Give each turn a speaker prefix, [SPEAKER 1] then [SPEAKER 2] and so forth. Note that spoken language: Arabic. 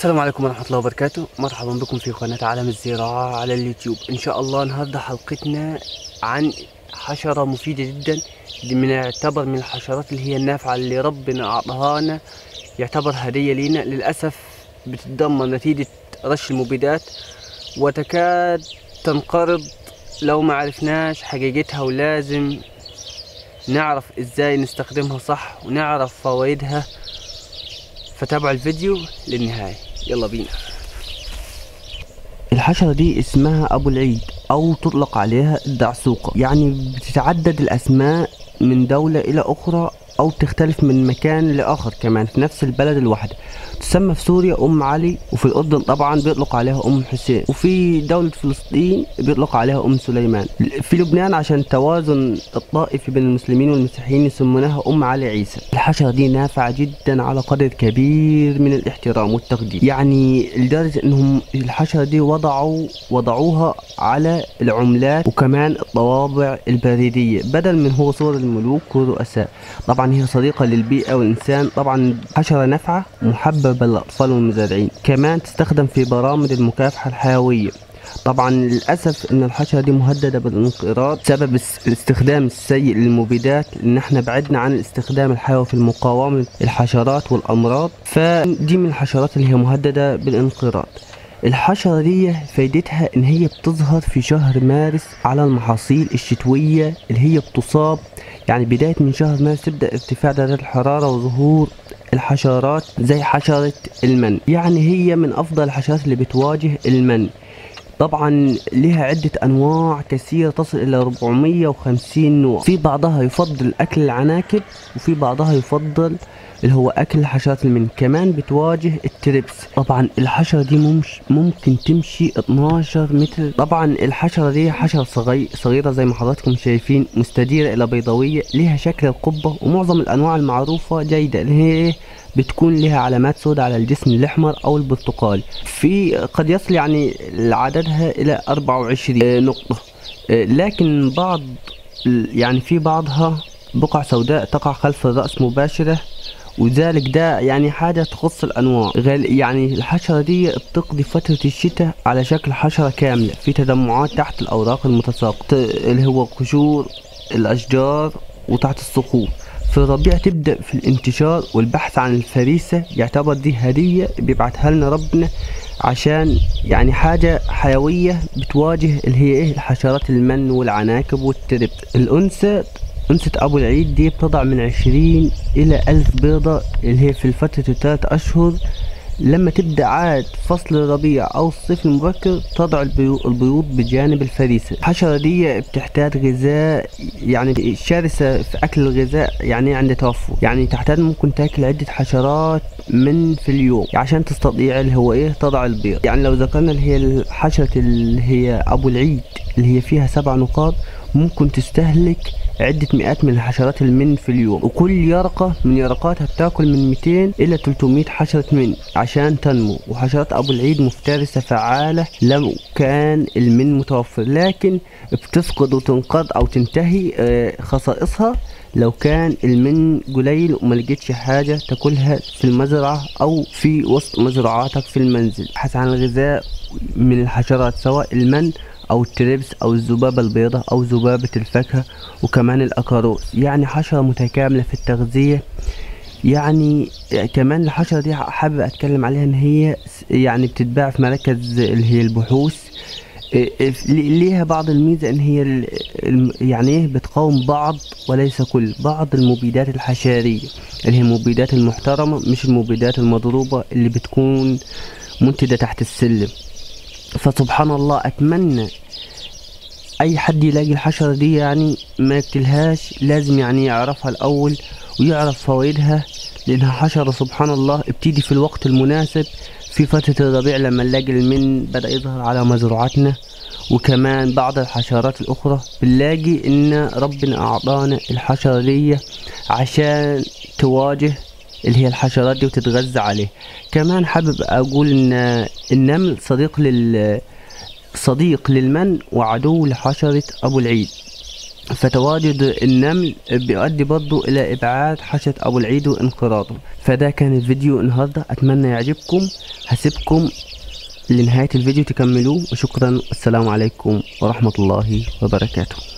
[SPEAKER 1] السلام عليكم ورحمة الله وبركاته. مرحبا بكم في قناة عالم الزراعة على اليوتيوب. إن شاء الله النهاردة حلقتنا عن حشرة مفيدة جدا، يعتبر من الحشرات اللي هي النافعة اللي ربنا أعطاهانا، يعتبر هدية لينا. للأسف بتتدمر نتيجة رش المبيدات وتكاد تنقرض لو ما عرفناش حقيقتها، ولازم نعرف ازاي نستخدمها صح ونعرف فوائدها. فتابعوا الفيديو للنهاية، يلا بينا. الحشرة دي اسمها أبو العيد أو تطلق عليها الدعسوقة، يعني بتتعدد الأسماء من دولة إلى أخرى أو تختلف من مكان لآخر كمان في نفس البلد الواحدة. تسمى في سوريا أم علي، وفي الأردن طبعا بيطلق عليها أم حسين، وفي دولة فلسطين بيطلق عليها أم سليمان. في لبنان عشان التوازن الطائفي بين المسلمين والمسيحيين يسمونها أم علي عيسى. الحشرة دي نافعة جدا على قدر كبير من الاحترام والتقدير، يعني لدرجة إنهم الحشرة دي وضعوها على العملات وكمان الطوابع البريدية بدل من هو صور الملوك والرؤساء. طبعا هي صديقة للبيئة والإنسان، طبعا حشرة نافعة محببة للأطفال والمزارعين، كمان تستخدم في برامج المكافحة الحيوية. طبعا للأسف إن الحشرة دي مهددة بالانقراض بسبب الاستخدام السيء للمبيدات، إن احنا بعدنا عن الاستخدام الحيوي في مقاومة الحشرات والأمراض، فدي من الحشرات اللي هي مهددة بالانقراض. الحشرة دي فايدتها ان هي بتظهر في شهر مارس على المحاصيل الشتوية اللي هي بتصاب، يعني بداية من شهر مارس تبدأ ارتفاع درجة الحرارة وظهور الحشرات زي حشرة المن. يعني هي من افضل الحشرات اللي بتواجه المن. طبعا لها عدة انواع كثيرة تصل الى 450 نوع، في بعضها يفضل اكل العناكب وفي بعضها يفضل اللي هو اكل حشرات المن. كمان بتواجه التربس. طبعا الحشرة دي ممكن تمشي 12 متر. طبعا الحشرة دي حشرة صغيرة زي ما حضراتكم شايفين، مستديرة الى بيضاوية، لها شكل القبة، ومعظم الانواع المعروفة جيدة اللي هي بتكون لها علامات سوداء على الجسم الاحمر او البرتقالي. في قد يصل يعني عددها الى 24 نقطة، لكن في بعضها بقع سوداء تقع خلف الرأس مباشرة، وذلك ده يعني حاجة تخص الأنواع. يعني الحشرة دي بتقضي فترة الشتاء على شكل حشرة كاملة في تجمعات تحت الأوراق المتساقطة اللي هو قشور الأشجار وتحت الصخور. في الربيع تبدأ في الانتشار والبحث عن الفريسة، يعتبر دي هدية بيبعتها لنا ربنا عشان يعني حاجة حيوية بتواجه اللي هي الحشرات المن والعناكب والترب. أنثى أبو العيد دي بتضع من 20 إلى 1000 بيضة اللي هي في فترة 3 أشهر. لما تبدأ عاد فصل الربيع أو الصيف المبكر تضع البيوض بجانب الفريسة. الحشرة دي بتحتاج غذاء، يعني شرسة في أكل الغذاء، يعني عند توفر، يعني تحتاج ممكن تاكل عدة حشرات في اليوم عشان تستطيع اللي هو تضع البيض. يعني لو ذكرنا اللي هي الحشرة اللي هي أبو العيد اللي هي فيها 7 نقاط، ممكن تستهلك عدة مئات من الحشرات المن في اليوم، وكل يرقة من يرقاتها بتاكل من 200 إلى 300 حشرة من عشان تنمو. وحشرات أبو العيد مفترسة فعالة لو كان المن متوفر، لكن بتفقد وتنقض أو تنتهي خصائصها لو كان المن قليل وما لقيتش حاجة تاكلها في المزرعة أو في وسط مزرعاتك في المنزل. ابحث عن الغذاء من الحشرات سواء المن او التربس او الذبابة البيضاء او ذبابة الفاكهة وكمان الاكاروس. يعني حشرة متكاملة في التغذية. يعني كمان الحشرة دي حابب اتكلم عليها ان هي يعني بتتباع في مراكز اللي هي البحوث. ليها بعض الميزة ان هي يعني بتقاوم بعض وليس كل بعض المبيدات الحشرية اللي هي المبيدات المحترمة، مش المبيدات المضروبة اللي بتكون منتجة تحت السلم. فسبحان الله، اتمنى اي حد يلاقي الحشرة دي يعني ما يقتلهاش، لازم يعني يعرفها الاول ويعرف فوائدها، لانها حشرة سبحان الله بتيجي في الوقت المناسب في فترة الربيع لما نلاقي المن بدأ يظهر على مزروعاتنا. وكمان بعض الحشرات الاخرى بنلاقي ان ربنا اعطانا الحشرة دي عشان تواجه اللي هي الحشرات دي وتتغذى عليه. كمان حابب اقول ان النمل صديق للمن وعدو لحشرة ابو العيد. فتواجد النمل بيؤدي برضو إلى إبعاد حشرة أبو العيد وانقراضه. فده كان الفيديو النهاردة، أتمنى يعجبكم. هسيبكم لنهاية الفيديو تكملوه، وشكرا. السلام عليكم ورحمة الله وبركاته.